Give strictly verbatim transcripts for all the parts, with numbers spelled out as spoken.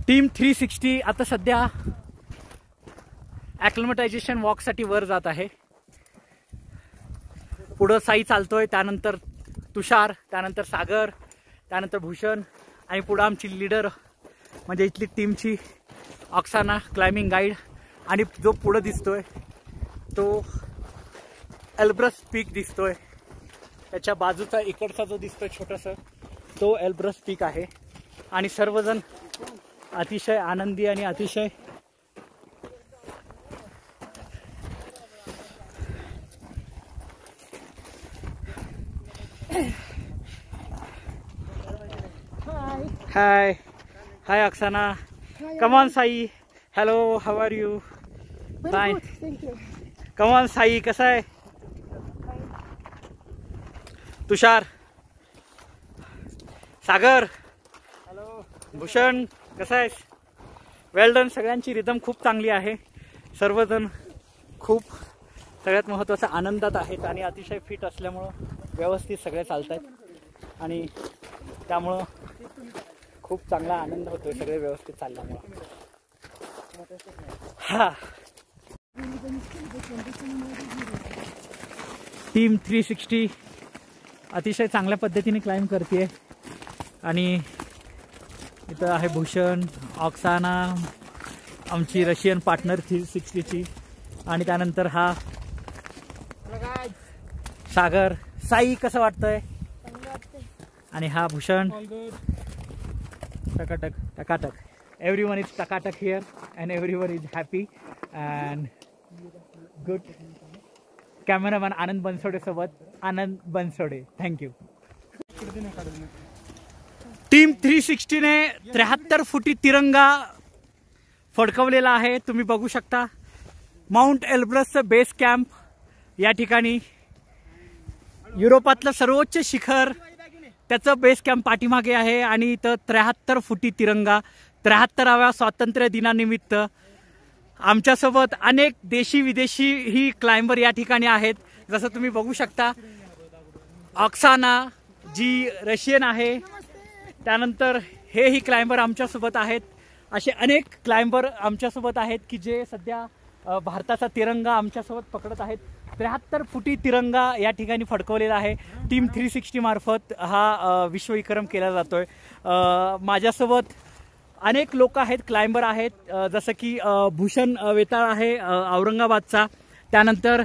Team three sixty आता सध्या ॲक्लिमेटायझेशन वॉकसाठी वर जात आहे। पुढं साई चालतोय, त्यानंतर तुषार, त्यानंतर सागर, त्यानंतर भूषण आणि पुढं आमची लीडर म्हणजे इथली टीमची ऑक्साना क्लाइम्बिंग गाईड। आणि जो पुढं दिसतोय तो एल्ब्रस पीक दिसतोय, त्याच्या बाजूचा इकडचा जो दिसतोय छोटासा तो एल्ब्रस पीक आहे। आणि सर्वजण अतिशय आनंदी आणि अतिशय hi hi Oksana, come on Sai, hello, how are you? Fine, come on Sai, कसा आहे? तुषार, सागर, हॅलो, भूषण, कसा आहेस? वेल डन। सगळ्यांची रिदम खूप चांगली आहे, सर्वजण खूप सगळ्यात महत्त्वाचं आनंदात आहेत आणि अतिशय फिट असल्यामुळं व्यवस्थित सगळे चालत आहेत आणि त्यामुळं खूप चांगला आनंद होतोय सगळे व्यवस्थित चालल्यामुळं। हा, टीम थ्री सिक्स्टी अतिशय चांगल्या पद्धतीने क्लाइंब करते आणि इथं आहे भूषण, ऑक्साना, आमची रशियन पार्टनर थ्री सिक्स्टीची, आणि त्यानंतर हा सागर। साई, कसं वाटतंय? आणि हा भूषण। टकाटक टकाटक, एव्हरीवन इज टकाटक here and everyone is happy and good. Cameraman Anand Bansode सोबत Anand Bansode, thank you. Team three सिक्स्टीने त्र्याहत्तर फुटी तिरंगा फडकवलेला आहे, तुम्ही बघू शकता। माउंट एल्ब्रसचं बेस कॅम्प या ठिकाणी, युरोपातलं सर्वोच्च शिखर त्याचं बेस कॅम्प पाठीमागे आहे आणि इथं त्र्याहत्तर फुटी तिरंगा त्र्याहत्तराव्या स्वातंत्र्य दिनानिमित्त आमच्यासोबत अनेक देशी विदेशी ही क्लाइंबर या ठिकाणी आहेत। जसं तुम्ही बघू शकता, ऑक्साना जी रशियन आहे, त्यानंतर हे ही क्लाइंबर आमच्यासोबत आहेत। असे अनेक क्लाइंबर आमच्यासोबत आहेत की जे सध्या भारताचा तिरंगा आमच्यासोबत पकडत आहेत। त्र्याहत्तर फुटी तिरंगा या ठिकाणी फडकवलेला आहे। टीम थ्री सिक्स्टी मार्फत हा विश्वविक्रम केला जातोय। माझ्यासोबत अनेक लोक आहेत, क्लाइंबर आहेत, जसं की भूषण वेताळ आहे औरंगाबादचा, त्यानंतर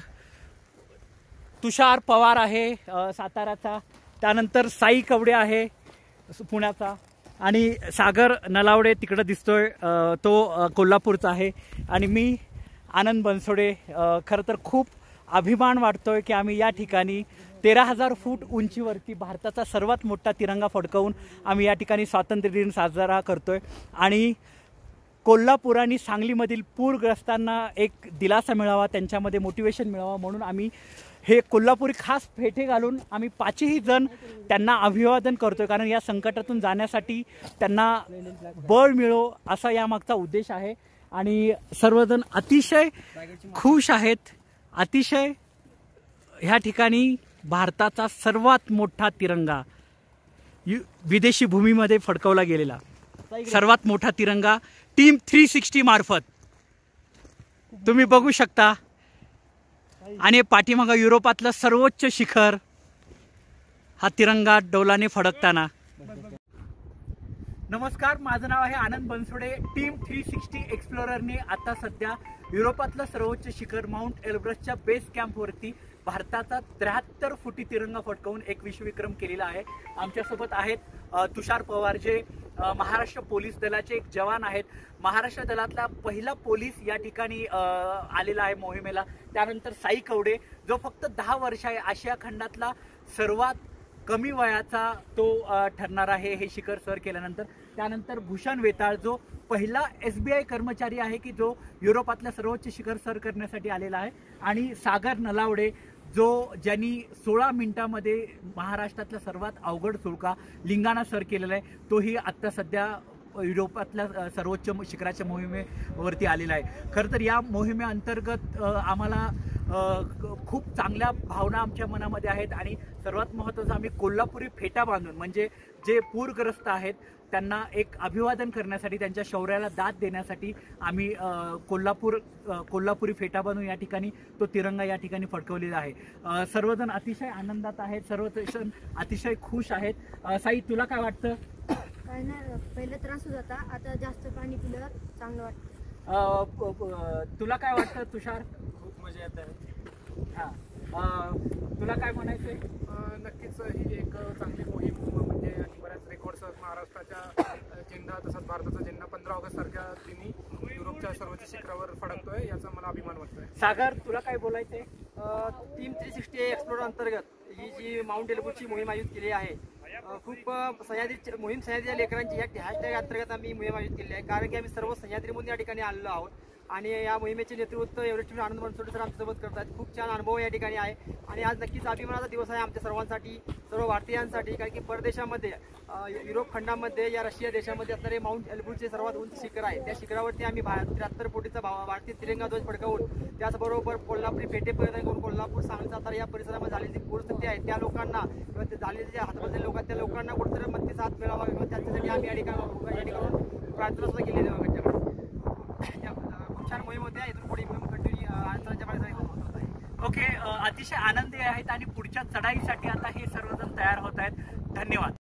तुषार पवार आहे साताराचा, त्यानंतर साई कवडे आहे पुण्याचा, आणि सागर नलावडे तिकडं दिसतोय तो कोल्हापूरचा आहे, आणि मी आनंद बनसोडे। खरं तर खूप अभिमान वाटतोय की आम्ही या ठिकाणी तेरा हजार फूट उंचीवरती भारताचा सर्वात मोठा तिरंगा फडकवून आम्ही या ठिकाणी स्वातंत्र्य दिन साजरा करतोय। आणि कोल्हापूर आणि सांगलीमधील पूरग्रस्तांना एक दिलासा मिळावा, त्यांच्यामध्ये मोटिवेशन मिळावा म्हणून आम्ही हे कोल्हापुरी खास फेटे घालून आम्ही पाचही जण त्यांना अभिवादन करतोय, कारण या संकटातून जाण्यासाठी त्यांना बळ मिळो असा यामागचा उद्देश आहे। आणि सर्वजण अतिशय खुश आहेत, अतिशय ह्या ठिकाणी भारताचा सर्वात मोठा तिरंगा विदेशी भूमीमध्ये फडकवला गेलेला सर्वात मोठा तिरंगा टीम थ्री सिक्स्टी मार्फत तुम्ही बघू शकता। आणि पाठीमागं युरोपातलं सर्वोच्च शिखर, हा तिरंगा डौलाने फडकताना। नमस्कार, माझं नाव आहे Anand Bansode. Team three sixty एक्सप्लोररने आता सध्या युरोपातलं सर्वोच्च शिखर माउंट एल्ब्रसच्या बेस कॅम्पवरती भारताचा त्र्याहत्तर फुटी तिरंगा फडकवून एक विश्वविक्रम केलेला आहे। आमच्यासोबत आहेत तुषार पवार, जे महाराष्ट्र पोलीस दलाचे एक जवान आहेत, महाराष्ट्र दलातला पहिला पोलीस या ठिकाणी आलेला आहे मोहिमेला। त्यानंतर साई कवडे, जो फक्त दहा वर्ष आहे, आशिया खंडातला सर्वात कमी वयाचा तो ठरणार आहे हे शिखर सर केल्यानंतर। त्यानंतर भूषण वेताळ, जो पहिला एस बी आय कर्मचारी आहे की जो युरोपातल्या सर्वोच्च शिखर सर करण्यासाठी आलेला आहे, आणि सागर नलावडे, जो ज्यांनी सोळा मिनिटांमध्ये महाराष्ट्रातला सर्वात अवघड सुळका लिंगाणा सर केलेला आहे, तोही आत्ता सध्या युरोपातल्या सर्वोच्च शिखराच्या मोहिमेवरती आलेला आहे। खरं तर या मोहिमेअंतर्गत आम्हाला खूप चांगल्या भावना आमच्या मनामध्ये आहेत आणि सर्वात महत्त्वाचं आम्ही कोल्हापुरी फेटा बांधून म्हणजे जे पूरग्रस्त आहेत त्यांना एक अभिवादन करण्यासाठी त्यांच्या शौर्याला दाद देण्यासाठी आम्ही कोल्हापूर कोल्हापुरी फेटा बांधून या ठिकाणी तो तिरंगा या ठिकाणी फडकवलेला आहे। सर्वजण अतिशय आनंदात आहेत, सर्वजण अतिशय खुश आहेत। साई, तुला काय वाटतं? काय नाही, पहिले त्रास होत होता, आता जास्त पाणी पिलं चांगलं वाटतं। तुला काय वाटतं तुषार? खूप मजा येत आहे। हां, तुला काय म्हणायचंय? नक्कीच ही एक चांगली मोहीम म्हणजे आणि बऱ्याच रेकॉर्ड्स महाराष्ट्राच्या झेंडा तसंच भारताचा झेंडा पंधरा ऑगस्ट सारख्या दिनी युरोपच्या सर्वोच्च शिखरावर फडकतोय याचा मला अभिमान वाटतोय। सागर, तुला काय बोलायचंय? टीम थ्री सिक्स्टी एक्सप्लोर अंतर्गत ही जी माउंट एल्ब्रूची मोहीम आयोजित केली आहे, खूप सह्याद्री मोहीम सह्याद्री लेकरांची या हॅशटॅग अंतर्गत आम्ही मोहीम आयोजित केली आहे, कारण की आम्ही सर्व सह्याद्रीमधून या ठिकाणी आलेलो आहोत आणि या मोहिमेचे नेतृत्व एव्हरेस्ट आनंद बनसोडे सर आमच्यासोबत करतात। खूप छान अनुभव या ठिकाणी आहे आणि आज नक्कीच अभिमानाचा दिवस आहे आमच्या सर्वांसाठी, सर्व भारतीयांसाठी, कारण की परदेशामध्ये युरोप खंडामध्ये या रशिया देशामध्ये असणारे माउंट एल्ब्रूचे सर्वात उंच शिखर आहे, त्या शिखरावरती आम्ही त्र्याहत्तर कोटीचा भारतीय तिरंगा ध्वज फडकवून त्याचबरोबर कोल्हापुरी फेटेपर्यंत करून कोल्हापूर, सांगली, सातारा या परिसरामध्ये झालेली जी पूरस्थिती आहे त्या लोकांना किंवा ते झालेले जे हातबसलेले लोक आहेत त्या लोकांना कुठेतरी मदतीचा हात मिळावा किंवा त्यांच्यासाठी आम्ही या ठिकाणी या ठिकाणी प्रार्थना सुद्धा केलेली आहे। खूप छान मोहीम होते, इथून पुढे मोहीम कंटिन्यू आनंदाच्या पाठीसाठी होत आहे। ओके, अतिशय आनंदी आहेत आणि पुढच्या चढाईसाठी आता हे सर्वजण तयार होत आहेत। धन्यवाद।